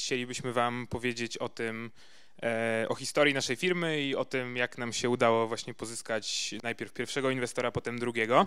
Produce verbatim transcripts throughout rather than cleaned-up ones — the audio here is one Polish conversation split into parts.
chcielibyśmy wam powiedzieć o tym, o historii naszej firmy i o tym, jak nam się udało właśnie pozyskać najpierw pierwszego inwestora, potem drugiego.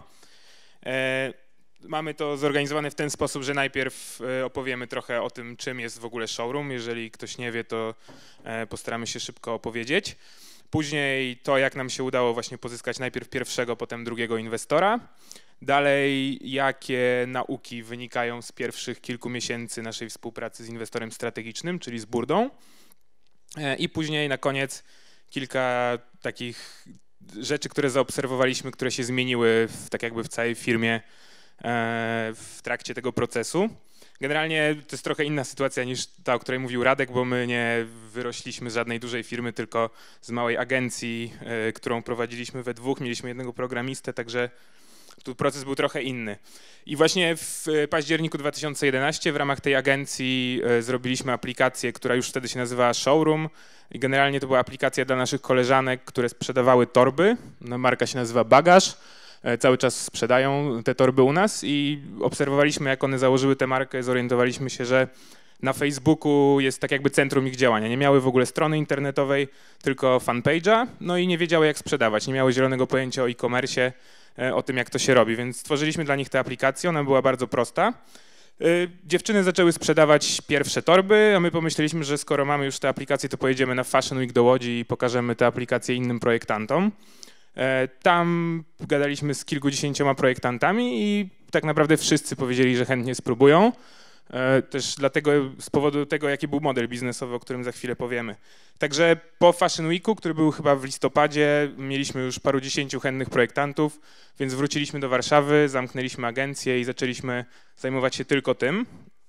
Mamy to zorganizowane w ten sposób, że najpierw opowiemy trochę o tym, czym jest w ogóle showroom. Jeżeli ktoś nie wie, to postaramy się szybko opowiedzieć. Później to, jak nam się udało właśnie pozyskać najpierw pierwszego, potem drugiego inwestora. Dalej, jakie nauki wynikają z pierwszych kilku miesięcy naszej współpracy z inwestorem strategicznym, czyli z Burdą. I później na koniec kilka takich rzeczy, które zaobserwowaliśmy, które się zmieniły w, tak jakby w całej firmie w trakcie tego procesu. Generalnie to jest trochę inna sytuacja niż ta, o której mówił Radek, bo my nie wyrośliśmy z żadnej dużej firmy, tylko z małej agencji, którą prowadziliśmy we dwóch. Mieliśmy jednego programistę, także tu proces był trochę inny. I właśnie w październiku dwa tysiące jedenastego w ramach tej agencji zrobiliśmy aplikację, która już wtedy się nazywała Showroom. I generalnie to była aplikacja dla naszych koleżanek, które sprzedawały torby. No, marka się nazywa Bagaż. Cały czas sprzedają te torby u nas i obserwowaliśmy, jak one założyły tę markę, zorientowaliśmy się, że na Facebooku jest tak jakby centrum ich działania. Nie miały w ogóle strony internetowej, tylko fanpage'a, no i nie wiedziały, jak sprzedawać. Nie miały zielonego pojęcia o e-commerce, o tym, jak to się robi, więc stworzyliśmy dla nich tę aplikację, ona była bardzo prosta. Dziewczyny zaczęły sprzedawać pierwsze torby, a my pomyśleliśmy, że skoro mamy już tę aplikację, to pojedziemy na Fashion Week do Łodzi i pokażemy tę aplikację innym projektantom. Tam gadaliśmy z kilkudziesięcioma projektantami i tak naprawdę wszyscy powiedzieli, że chętnie spróbują. Też dlatego, z powodu tego, jaki był model biznesowy, o którym za chwilę powiemy. Także po Fashion Weeku, który był chyba w listopadzie, mieliśmy już parudziesięciu chętnych projektantów, więc wróciliśmy do Warszawy, zamknęliśmy agencję i zaczęliśmy zajmować się tylko tym.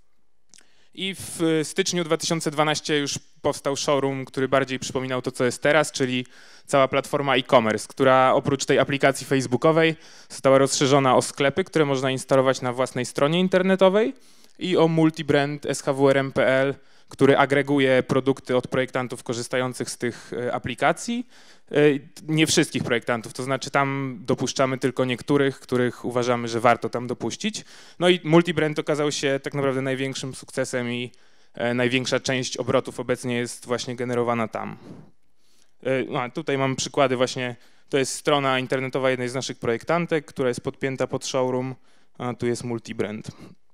I w styczniu dwa tysiące dwunastego już powstał showroom, który bardziej przypominał to, co jest teraz, czyli cała platforma e-commerce, która oprócz tej aplikacji facebookowej została rozszerzona o sklepy, które można instalować na własnej stronie internetowej i o multibrand S H W R M kropka P L, który agreguje produkty od projektantów korzystających z tych aplikacji. Nie wszystkich projektantów, to znaczy tam dopuszczamy tylko niektórych, których uważamy, że warto tam dopuścić. No i multibrand okazał się tak naprawdę największym sukcesem i największa część obrotów obecnie jest właśnie generowana tam. No, tutaj mam przykłady właśnie, to jest strona internetowa jednej z naszych projektantek, która jest podpięta pod showroom, a tu jest multibrand.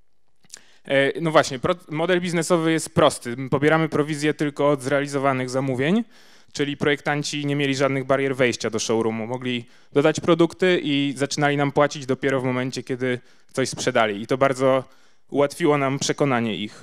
No właśnie, model biznesowy jest prosty. Pobieramy prowizję tylko od zrealizowanych zamówień, czyli projektanci nie mieli żadnych barier wejścia do showroomu. Mogli dodać produkty i zaczynali nam płacić dopiero w momencie, kiedy coś sprzedali. I to bardzo ułatwiło nam przekonanie ich.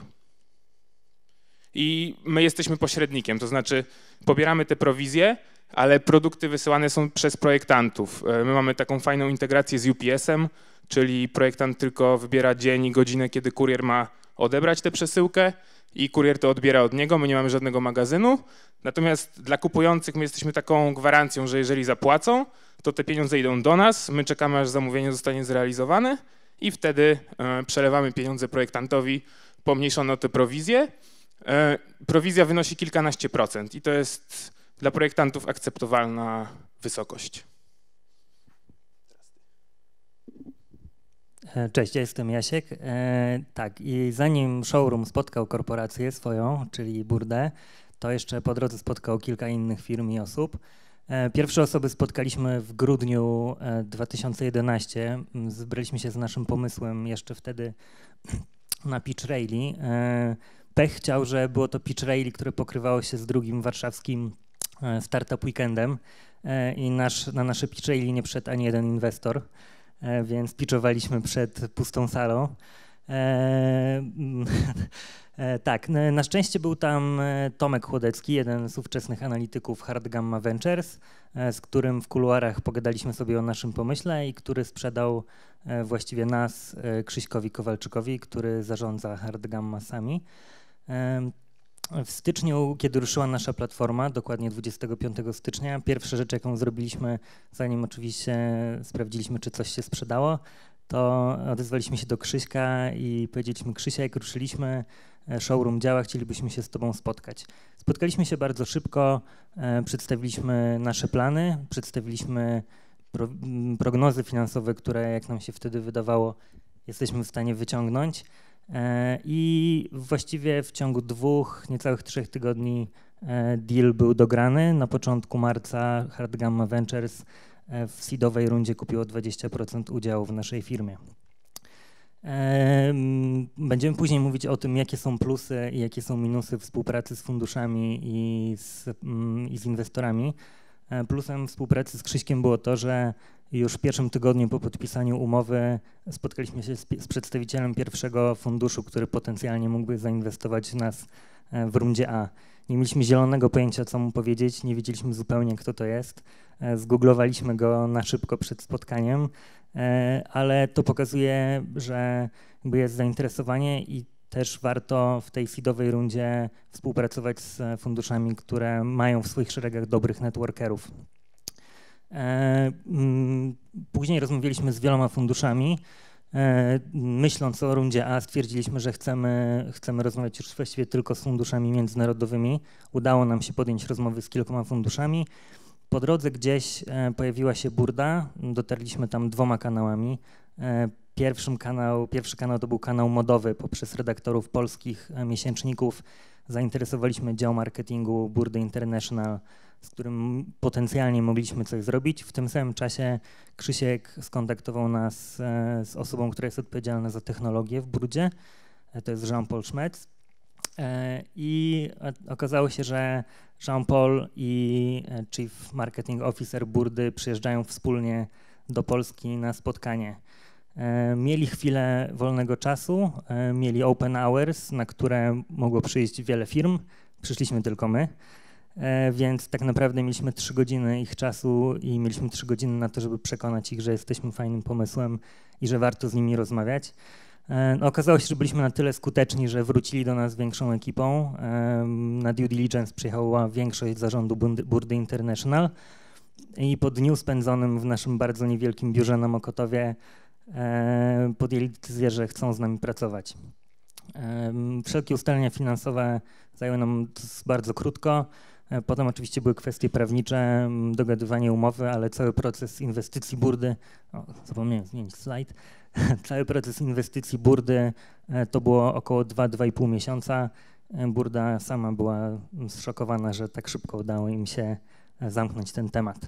I my jesteśmy pośrednikiem, to znaczy pobieramy te prowizje, ale produkty wysyłane są przez projektantów. My mamy taką fajną integrację z U P S-em, czyli projektant tylko wybiera dzień i godzinę, kiedy kurier ma odebrać tę przesyłkę i kurier to odbiera od niego, my nie mamy żadnego magazynu. Natomiast dla kupujących my jesteśmy taką gwarancją, że jeżeli zapłacą, to te pieniądze idą do nas, my czekamy, aż zamówienie zostanie zrealizowane i wtedy przelewamy pieniądze projektantowi pomniejszone o te prowizje. Prowizja wynosi kilkanaście procent i to jest dla projektantów akceptowalna wysokość. Cześć, ja jestem Jasiek. E, tak, i zanim showroom spotkał korporację swoją, czyli Burdę, to jeszcze po drodze spotkał kilka innych firm i osób. E, pierwsze osoby spotkaliśmy w grudniu dwa tysiące jedenastego. Zebraliśmy się z naszym pomysłem jeszcze wtedy na Pitch Rally. E, Pech chciał, że było to Pitch Rally, które pokrywało się z drugim warszawskim Startup Weekendem e, i nasz, na nasze Pitch Rally nie przyszedł ani jeden inwestor. Więc pitchowaliśmy przed pustą salą. E, e, tak, na szczęście był tam Tomek Chłodecki, jeden z ówczesnych analityków Hard Gamma Ventures, z którym w kuluarach pogadaliśmy sobie o naszym pomyśle i który sprzedał właściwie nas Krzyśkowi Kowalczykowi, który zarządza Hard Gamma sami. E, W styczniu, kiedy ruszyła nasza platforma, dokładnie dwudziestego piątego stycznia, pierwsza rzecz, jaką zrobiliśmy, zanim oczywiście sprawdziliśmy, czy coś się sprzedało, to odezwaliśmy się do Krzyśka i powiedzieliśmy: Krzysia, jak ruszyliśmy, showroom działa, chcielibyśmy się z tobą spotkać. Spotkaliśmy się bardzo szybko, przedstawiliśmy nasze plany, przedstawiliśmy pro, prognozy finansowe, które, jak nam się wtedy wydawało, jesteśmy w stanie wyciągnąć. I właściwie w ciągu dwóch, niecałych trzech tygodni deal był dograny. Na początku marca Hard Gamma Ventures w seedowej rundzie kupiło dwadzieścia procent udziału w naszej firmie. Będziemy później mówić o tym, jakie są plusy i jakie są minusy współpracy z funduszami i z, i z inwestorami. Plusem współpracy z Krzyśkiem było to, że już w pierwszym tygodniu po podpisaniu umowy spotkaliśmy się z, z przedstawicielem pierwszego funduszu, który potencjalnie mógłby zainwestować w nas w rundzie A. Nie mieliśmy zielonego pojęcia, co mu powiedzieć, nie wiedzieliśmy zupełnie, kto to jest. Zgooglowaliśmy go na szybko przed spotkaniem, ale to pokazuje, że jakby jest zainteresowanie i też warto w tej seedowej rundzie współpracować z funduszami, które mają w swoich szeregach dobrych networkerów. Później rozmawialiśmy z wieloma funduszami. Myśląc o rundzie A, stwierdziliśmy, że chcemy, chcemy rozmawiać już właściwie tylko z funduszami międzynarodowymi. Udało nam się podjąć rozmowy z kilkoma funduszami. Po drodze gdzieś pojawiła się Burda, dotarliśmy tam dwoma kanałami. Pierwszym kanał, pierwszy kanał to był kanał modowy. Poprzez redaktorów polskich miesięczników zainteresowaliśmy dział marketingu Burdy International, z którym potencjalnie mogliśmy coś zrobić. W tym samym czasie Krzysiek skontaktował nas z osobą, która jest odpowiedzialna za technologię w Burdzie. To jest Jean-Paul Schmetz. I okazało się, że Jean-Paul i Chief Marketing Officer Burdy przyjeżdżają wspólnie do Polski na spotkanie. Mieli chwilę wolnego czasu, mieli open hours, na które mogło przyjść wiele firm. Przyszliśmy tylko my. Więc tak naprawdę mieliśmy trzy godziny ich czasu i mieliśmy trzy godziny na to, żeby przekonać ich, że jesteśmy fajnym pomysłem i że warto z nimi rozmawiać. Okazało się, że byliśmy na tyle skuteczni, że wrócili do nas większą ekipą. Na due diligence przyjechała większość zarządu Burdy International i po dniu spędzonym w naszym bardzo niewielkim biurze na Mokotowie podjęli decyzję, że chcą z nami pracować. Wszelkie ustalenia finansowe zajęły nam bardzo krótko. Potem oczywiście były kwestie prawnicze, dogadywanie umowy, ale cały proces inwestycji Burdy, o, zapomniałem zmienić slajd, cały proces inwestycji Burdy to było około dwa do dwóch i pół miesiąca. Burda sama była zszokowana, że tak szybko udało im się zamknąć ten temat.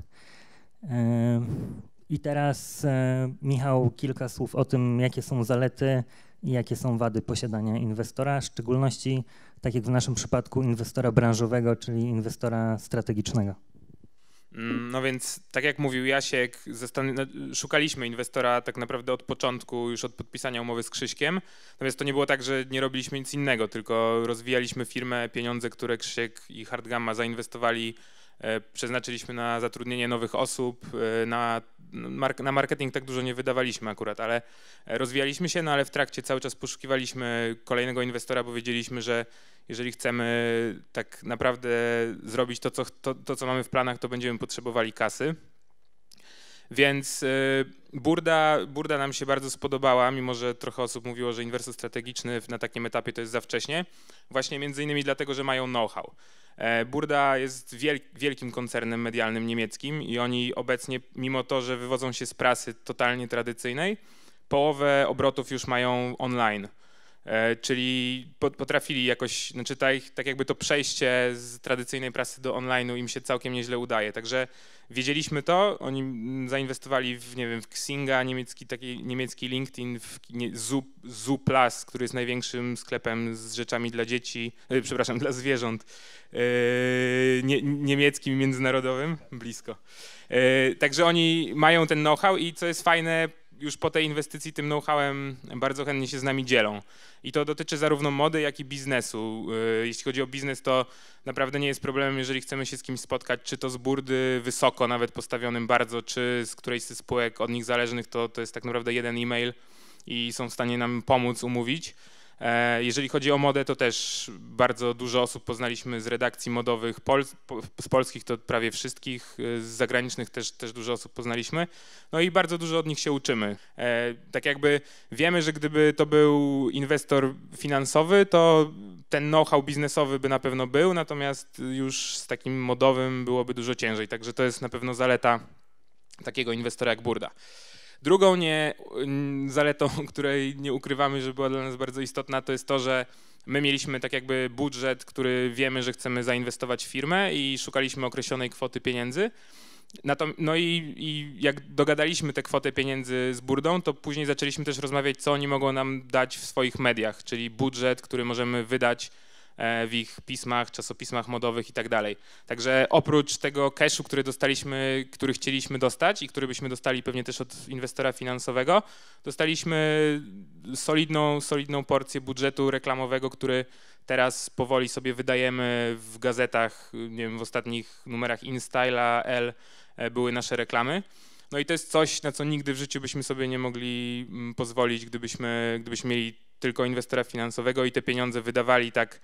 I teraz Michał, kilka słów o tym, jakie są zalety i jakie są wady posiadania inwestora, w szczególności, tak jak w naszym przypadku, inwestora branżowego, czyli inwestora strategicznego. No więc, tak jak mówił Jasiek, szukaliśmy inwestora tak naprawdę od początku, już od podpisania umowy z Krzyśkiem. Natomiast to nie było tak, że nie robiliśmy nic innego, tylko rozwijaliśmy firmę, pieniądze, które Krzysiek i Hard Gamma zainwestowali, przeznaczyliśmy na zatrudnienie nowych osób, na, na marketing tak dużo nie wydawaliśmy akurat, ale rozwijaliśmy się, no ale w trakcie cały czas poszukiwaliśmy kolejnego inwestora, bo wiedzieliśmy, że jeżeli chcemy tak naprawdę zrobić to, co, to, to, co mamy w planach, to będziemy potrzebowali kasy. Więc Burda, Burda nam się bardzo spodobała, mimo że trochę osób mówiło, że inwestor strategiczny na takim etapie to jest za wcześnie. Właśnie między innymi dlatego, że mają know-how. Burda jest wielkim koncernem medialnym niemieckim i oni obecnie, mimo to, że wywodzą się z prasy totalnie tradycyjnej, połowę obrotów już mają online. Czyli potrafili jakoś, znaczy tak, tak jakby to przejście z tradycyjnej prasy do online'u im się całkiem nieźle udaje. Także wiedzieliśmy to, oni zainwestowali w, nie wiem, w Xinga, niemiecki, taki niemiecki LinkedIn, w Zoo, Zoo Plus, który jest największym sklepem z rzeczami dla dzieci, yy, przepraszam, dla zwierząt, yy, nie, niemieckim, międzynarodowym, blisko. Yy, także oni mają ten know-how i co jest fajne, już po tej inwestycji tym know-howem bardzo chętnie się z nami dzielą. I to dotyczy zarówno mody, jak i biznesu. Jeśli chodzi o biznes, to naprawdę nie jest problemem, jeżeli chcemy się z kimś spotkać, czy to z Burdy wysoko, nawet postawionym bardzo, czy z którejś z spółek od nich zależnych, to, to jest tak naprawdę jeden e-mail i są w stanie nam pomóc, umówić. Jeżeli chodzi o modę, to też bardzo dużo osób poznaliśmy z redakcji modowych, Pol z polskich to prawie wszystkich, z zagranicznych też, też dużo osób poznaliśmy, no i bardzo dużo od nich się uczymy. Tak jakby wiemy, że gdyby to był inwestor finansowy, to ten know-how biznesowy by na pewno był, natomiast już z takim modowym byłoby dużo ciężej, także to jest na pewno zaleta takiego inwestora jak Burda. Drugą nie, zaletą, której nie ukrywamy, że była dla nas bardzo istotna, to jest to, że my mieliśmy tak jakby budżet, który wiemy, że chcemy zainwestować w firmę i szukaliśmy określonej kwoty pieniędzy. No i, i jak dogadaliśmy tę kwotę pieniędzy z Burdą, to później zaczęliśmy też rozmawiać, co oni mogą nam dać w swoich mediach, czyli budżet, który możemy wydać w ich pismach, czasopismach modowych i tak dalej. Także oprócz tego cashu, który dostaliśmy, który chcieliśmy dostać i który byśmy dostali pewnie też od inwestora finansowego, dostaliśmy solidną, solidną porcję budżetu reklamowego, który teraz powoli sobie wydajemy w gazetach, nie wiem, w ostatnich numerach InStyle'a, Elle były nasze reklamy. No i to jest coś, na co nigdy w życiu byśmy sobie nie mogli pozwolić, gdybyśmy, gdybyśmy mieli tylko inwestora finansowego i te pieniądze wydawali tak,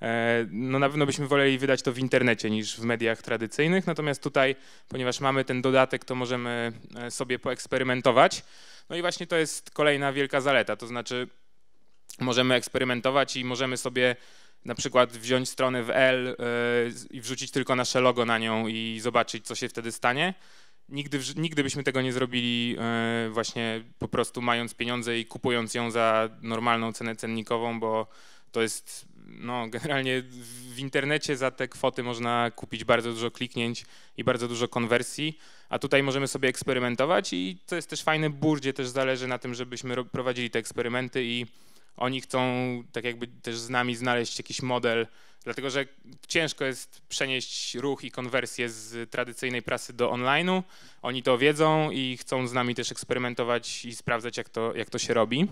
no na pewno byśmy woleli wydać to w internecie niż w mediach tradycyjnych, natomiast tutaj, ponieważ mamy ten dodatek, to możemy sobie poeksperymentować. No i właśnie to jest kolejna wielka zaleta, to znaczy możemy eksperymentować i możemy sobie na przykład wziąć stronę w Elle i wrzucić tylko nasze logo na nią i zobaczyć, co się wtedy stanie. Nigdy, nigdy byśmy tego nie zrobili właśnie po prostu mając pieniądze i kupując ją za normalną cenę cennikową, bo to jest, no generalnie w internecie za te kwoty można kupić bardzo dużo kliknięć i bardzo dużo konwersji, a tutaj możemy sobie eksperymentować i co jest też fajne, Burdzie też zależy na tym, żebyśmy prowadzili te eksperymenty i oni chcą tak jakby też z nami znaleźć jakiś model, dlatego że ciężko jest przenieść ruch i konwersję z tradycyjnej prasy do online'u. Oni to wiedzą i chcą z nami też eksperymentować i sprawdzać, jak to, jak to się robi.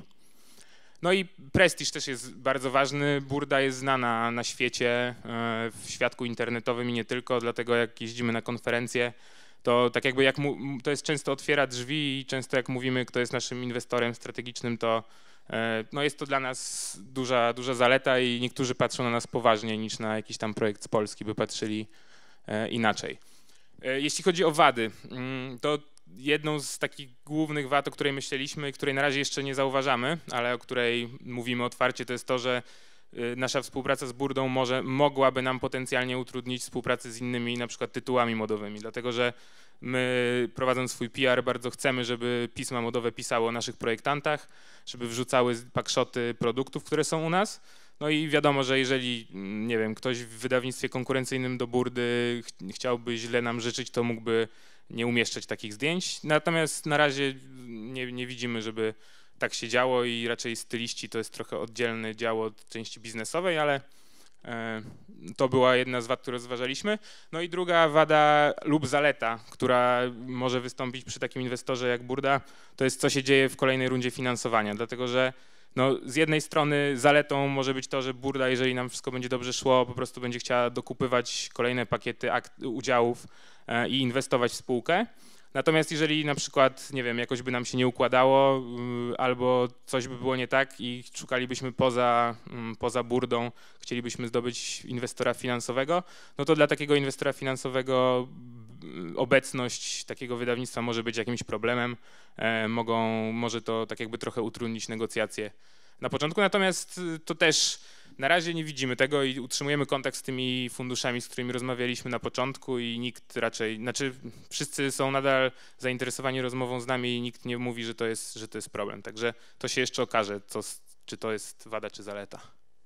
No i prestiż też jest bardzo ważny. Burda jest znana na świecie, w świadku internetowym i nie tylko, dlatego jak jeździmy na konferencje, to tak jakby jak mu, to jest często otwiera drzwi i często jak mówimy, kto jest naszym inwestorem strategicznym, to no jest to dla nas duża, duża zaleta i niektórzy patrzą na nas poważniej niż na jakiś tam projekt z Polski, by patrzyli inaczej. Jeśli chodzi o wady, to jedną z takich głównych wad, o której myśleliśmy, której na razie jeszcze nie zauważamy, ale o której mówimy otwarcie, to jest to, że nasza współpraca z Burdą może, mogłaby nam potencjalnie utrudnić współpracę z innymi na przykład tytułami modowymi, dlatego że my prowadząc swój P R bardzo chcemy, żeby pisma modowe pisały o naszych projektantach, żeby wrzucały packshoty produktów, które są u nas. No i wiadomo, że jeżeli, nie wiem, ktoś w wydawnictwie konkurencyjnym do Burdy ch chciałby źle nam życzyć, to mógłby nie umieszczać takich zdjęć. Natomiast na razie nie, nie widzimy, żeby tak się działo i raczej styliści to jest trochę oddzielne działo od części biznesowej, ale to była jedna z wad, które rozważaliśmy. No i druga wada lub zaleta, która może wystąpić przy takim inwestorze jak Burda, to jest co się dzieje w kolejnej rundzie finansowania, dlatego że no, z jednej strony zaletą może być to, że Burda, jeżeli nam wszystko będzie dobrze szło, po prostu będzie chciała dokupywać kolejne pakiety udziałów i inwestować w spółkę. Natomiast jeżeli na przykład, nie wiem, jakoś by nam się nie układało albo coś by było nie tak i szukalibyśmy poza, poza Burdą, chcielibyśmy zdobyć inwestora finansowego, no to dla takiego inwestora finansowego obecność takiego wydawnictwa może być jakimś problemem, mogą, może to tak jakby trochę utrudnić negocjacje na początku, natomiast to też na razie nie widzimy tego i utrzymujemy kontakt z tymi funduszami, z którymi rozmawialiśmy na początku i nikt raczej, znaczy wszyscy są nadal zainteresowani rozmową z nami i nikt nie mówi, że to jest, że to jest problem. Także to się jeszcze okaże, co, czy to jest wada, czy zaleta.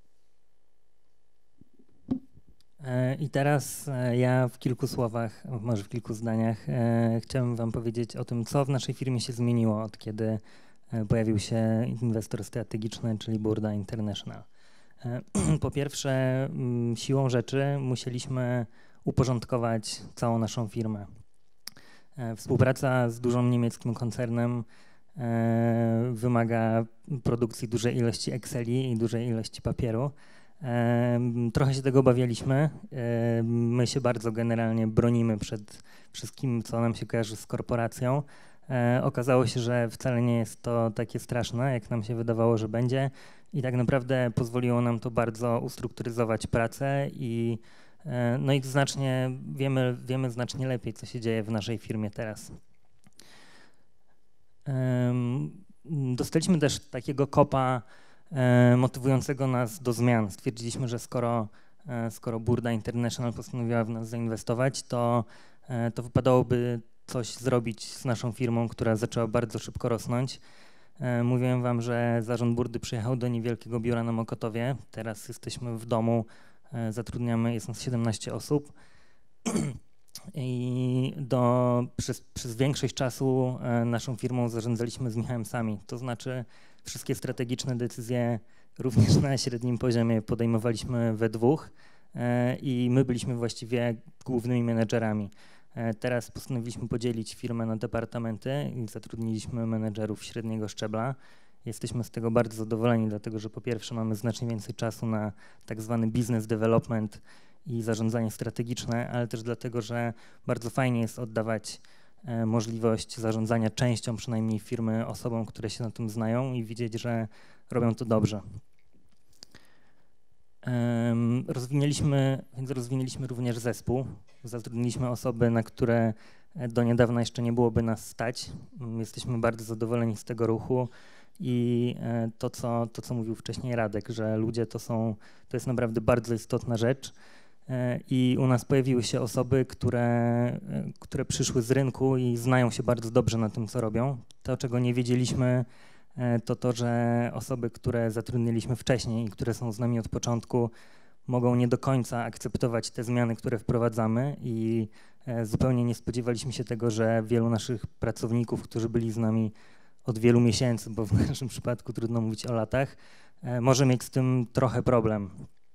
I teraz ja w kilku słowach, może w kilku zdaniach chciałbym wam powiedzieć o tym, co w naszej firmie się zmieniło od kiedy pojawił się inwestor strategiczny, czyli Burda International. Po pierwsze, siłą rzeczy musieliśmy uporządkować całą naszą firmę. Współpraca z dużym niemieckim koncernem wymaga produkcji dużej ilości Exceli i dużej ilości papieru. Trochę się tego obawialiśmy. My się bardzo generalnie bronimy przed wszystkim, co nam się kojarzy z korporacją. Okazało się, że wcale nie jest to takie straszne, jak nam się wydawało, że będzie. I tak naprawdę pozwoliło nam to bardzo ustrukturyzować pracę i, no i znacznie, wiemy, wiemy znacznie lepiej, co się dzieje w naszej firmie teraz. Dostaliśmy też takiego kopa motywującego nas do zmian. Stwierdziliśmy, że skoro, skoro Burda International postanowiła w nas zainwestować, to, to wypadałoby coś zrobić z naszą firmą, która zaczęła bardzo szybko rosnąć. Mówiłem wam, że zarząd Burdy przyjechał do niewielkiego biura na Mokotowie. Teraz jesteśmy w domu, zatrudniamy, jest nas siedemnaście osób. I do, przez, przez większość czasu naszą firmą zarządzaliśmy z Michałem sami. To znaczy wszystkie strategiczne decyzje również na średnim poziomie podejmowaliśmy we dwóch i my byliśmy właściwie głównymi menedżerami. Teraz postanowiliśmy podzielić firmę na departamenty i zatrudniliśmy menedżerów średniego szczebla. Jesteśmy z tego bardzo zadowoleni, dlatego że po pierwsze mamy znacznie więcej czasu na tak zwany business development i zarządzanie strategiczne, ale też dlatego, że bardzo fajnie jest oddawać możliwość zarządzania częścią przynajmniej firmy osobom, które się na tym znają i widzieć, że robią to dobrze. Rozwinęliśmy, więc rozwinęliśmy również zespół. Zatrudniliśmy osoby, na które do niedawna jeszcze nie byłoby nas stać. Jesteśmy bardzo zadowoleni z tego ruchu i to, co, to, co mówił wcześniej Radek, że ludzie to są, to jest naprawdę bardzo istotna rzecz. I u nas pojawiły się osoby, które, które przyszły z rynku i znają się bardzo dobrze na tym, co robią. To, czego nie wiedzieliśmy, to to, że osoby, które zatrudniliśmy wcześniej i które są z nami od początku, mogą nie do końca akceptować te zmiany, które wprowadzamy i zupełnie nie spodziewaliśmy się tego, że wielu naszych pracowników, którzy byli z nami od wielu miesięcy, bo w naszym przypadku trudno mówić o latach, może mieć z tym trochę problem.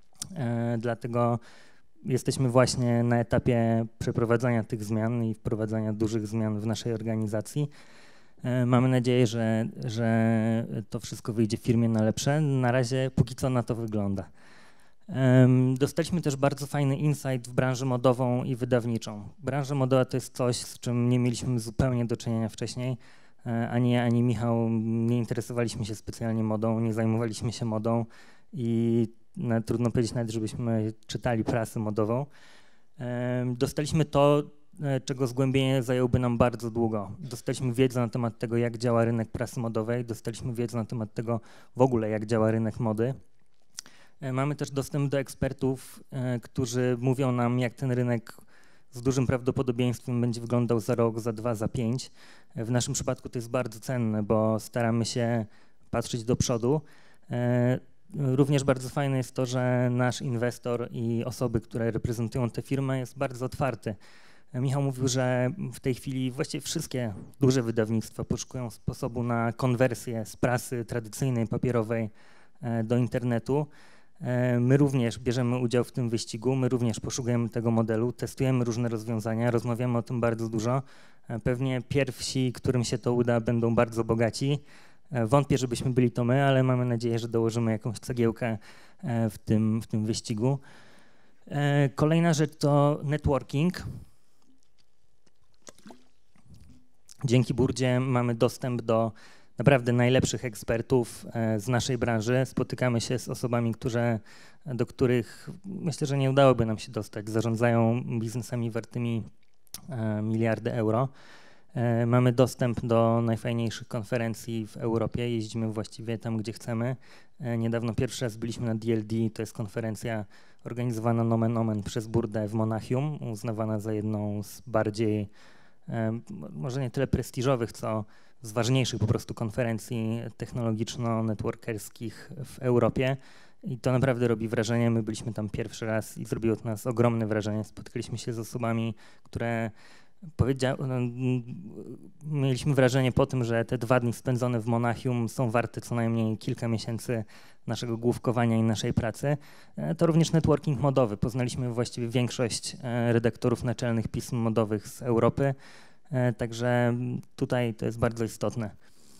Dlatego jesteśmy właśnie na etapie przeprowadzania tych zmian i wprowadzania dużych zmian w naszej organizacji. Mamy nadzieję, że, że to wszystko wyjdzie w firmie na lepsze. Na razie póki co na to wygląda. Dostaliśmy też bardzo fajny insight w branży modową i wydawniczą. Branża modowa to jest coś, z czym nie mieliśmy zupełnie do czynienia wcześniej. Ani ja, ani Michał nie interesowaliśmy się specjalnie modą, nie zajmowaliśmy się modą i no, trudno powiedzieć nawet, żebyśmy czytali prasę modową. Dostaliśmy to, czego zgłębienie zajęłoby nam bardzo długo. Dostaliśmy wiedzę na temat tego, jak działa rynek prasy modowej, dostaliśmy wiedzę na temat tego w ogóle, jak działa rynek mody. Mamy też dostęp do ekspertów, którzy mówią nam, jak ten rynek z dużym prawdopodobieństwem będzie wyglądał za rok, za dwa, za pięć. W naszym przypadku to jest bardzo cenne, bo staramy się patrzeć do przodu. Również bardzo fajne jest to, że nasz inwestor i osoby, które reprezentują tę firmę, jest bardzo otwarty. Michał mówił, że w tej chwili właściwie wszystkie duże wydawnictwa poszukują sposobu na konwersję z prasy tradycyjnej, papierowej do internetu. My również bierzemy udział w tym wyścigu, my również poszukujemy tego modelu, testujemy różne rozwiązania, rozmawiamy o tym bardzo dużo. Pewnie pierwsi, którym się to uda, będą bardzo bogaci. Wątpię, żebyśmy byli to my, ale mamy nadzieję, że dołożymy jakąś cegiełkę w tym, w tym wyścigu. Kolejna rzecz to networking. Dzięki Burdzie mamy dostęp do naprawdę najlepszych ekspertów z naszej branży. Spotykamy się z osobami, które, do których myślę, że nie udałoby nam się dostać. Zarządzają biznesami wartymi miliardy euro. Mamy dostęp do najfajniejszych konferencji w Europie. Jeździmy właściwie tam, gdzie chcemy. Niedawno pierwszy raz byliśmy na D L D. To jest konferencja organizowana nomen omen przez Burdę w Monachium, uznawana za jedną z bardziej, może nie tyle prestiżowych, co z ważniejszych po prostu konferencji technologiczno-networkerskich w Europie. I to naprawdę robi wrażenie. My byliśmy tam pierwszy raz i zrobiło to nas ogromne wrażenie. Spotkaliśmy się z osobami, które powiedziały, no, mieliśmy wrażenie po tym, że te dwa dni spędzone w Monachium są warte co najmniej kilka miesięcy naszego główkowania i naszej pracy. To również networking modowy. Poznaliśmy właściwie większość redaktorów naczelnych pism modowych z Europy. Także tutaj to jest bardzo istotne.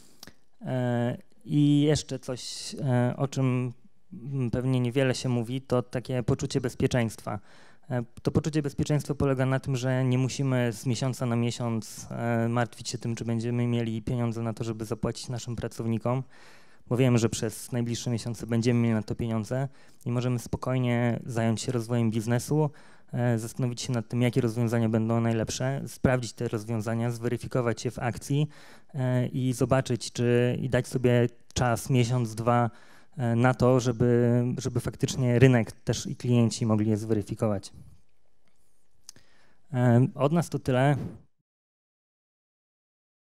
I jeszcze coś, o czym pewnie niewiele się mówi, to takie poczucie bezpieczeństwa. To poczucie bezpieczeństwa polega na tym, że nie musimy z miesiąca na miesiąc martwić się tym, czy będziemy mieli pieniądze na to, żeby zapłacić naszym pracownikom, bo wiemy, że przez najbliższe miesiące będziemy mieli na to pieniądze i możemy spokojnie zająć się rozwojem biznesu, zastanowić się nad tym, jakie rozwiązania będą najlepsze, sprawdzić te rozwiązania, zweryfikować je w akcji i zobaczyć, czy i dać sobie czas, miesiąc, dwa na to, żeby, żeby faktycznie rynek też i klienci mogli je zweryfikować. Od nas to tyle.